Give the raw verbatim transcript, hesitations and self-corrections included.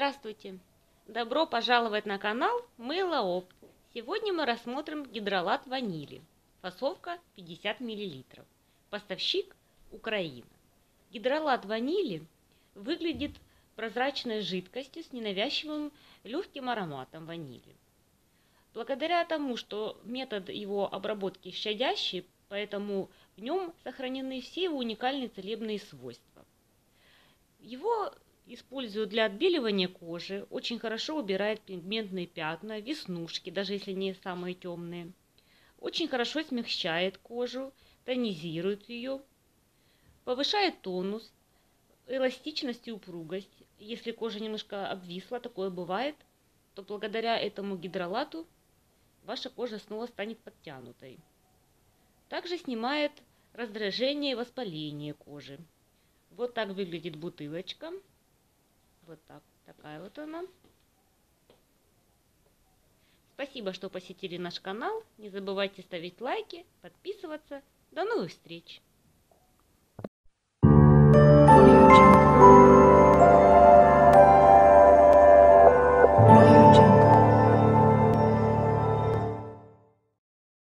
Здравствуйте! Добро пожаловать на канал Мылоопт. Сегодня мы рассмотрим гидролат ванили. Фасовка пятьдесят миллилитров. Поставщик Украина. Гидролат ванили выглядит прозрачной жидкостью с ненавязчивым легким ароматом ванили. Благодаря тому, что метод его обработки щадящий, поэтому в нем сохранены все его уникальные целебные свойства. Его используют для отбеливания кожи, очень хорошо убирает пигментные пятна, веснушки, даже если не самые темные. Очень хорошо смягчает кожу, тонизирует ее, повышает тонус, эластичность и упругость. Если кожа немножко обвисла, такое бывает, то благодаря этому гидролату ваша кожа снова станет подтянутой. Также снимает раздражение и воспаление кожи. Вот так выглядит бутылочка. Вот так, такая вот она. Спасибо, что посетили наш канал. Не забывайте ставить лайки, подписываться. До новых встреч!